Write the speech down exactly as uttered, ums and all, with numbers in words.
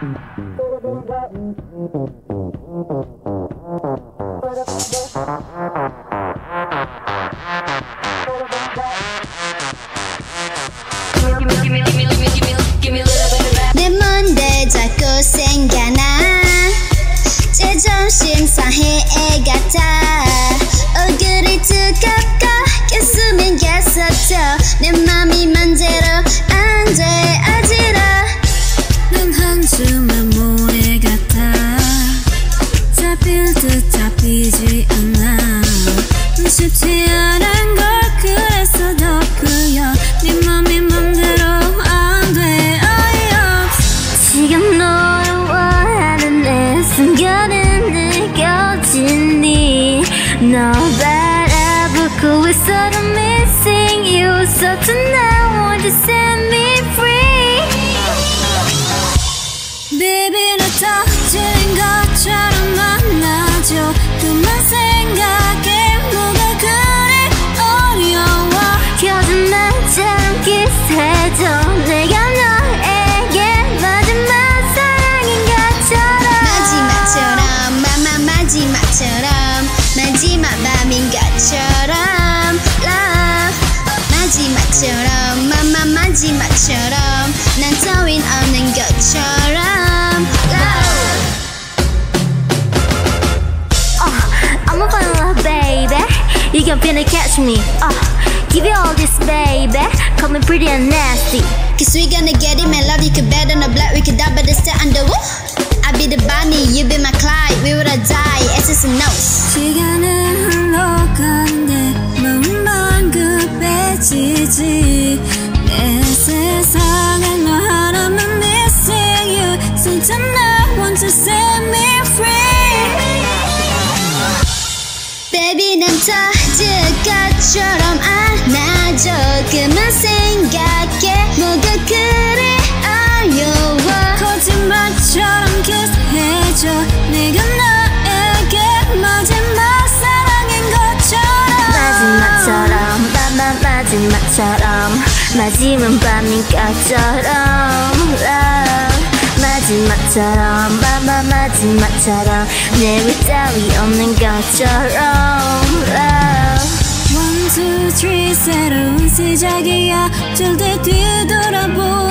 내 뭔데 자꾸 생각나 제정신 상해 애 같아 얼굴이 뜨겁고 깼으면 깼었죠 내 맘이 맘대로 안돼 아지러 넌 한줌의 모래 같아 잡힐 듯 잡히지 않아 쉽지 않은 걸 그래서 더 그려 네 맘이 맘대로 안돼 지금 너를 원하는 내 숨겨는 느껴지니 너 바라보고 있어도 missing you So tonight won't you set me free Baby 나 터진 것처럼 만나줘 그만 생각해 뭐가 그리 어려워 켜진 나처럼 키스해줘 내가 너에게 마지막 사랑인 것처럼 마지막처럼 마마 마지막처럼 마지막 밤인 것처럼 love 마지막처럼 마마 마지막처럼 난 따윈 없는 것처럼 love uh, I'm a fun love baby You can finna catch me uh, Give you all this baby Call me pretty and nasty Cause we gonna get it man love you could bet on the black we could die but it's still under woo I be the Bonnie you be my Clyde we would have died S's and O's 시간은 흘러가는데 마음만 급해지지 내 세상에 너 하나만 missing you So tonight won't you set me free Baby 난 터질 것처럼 안아줘 그만 생각해 뭐가 그리 어려워 거짓말처럼 키스해줘 내가 너에게 마지막 사랑인 것처럼 마지막처럼 마마 마지막처럼 마지막 밤인 것처럼 love 마지막처럼 마마 마지막처럼 내위 따위 없는 것처럼 love One, two, three 새로운 시작이야 절대 뒤돌아보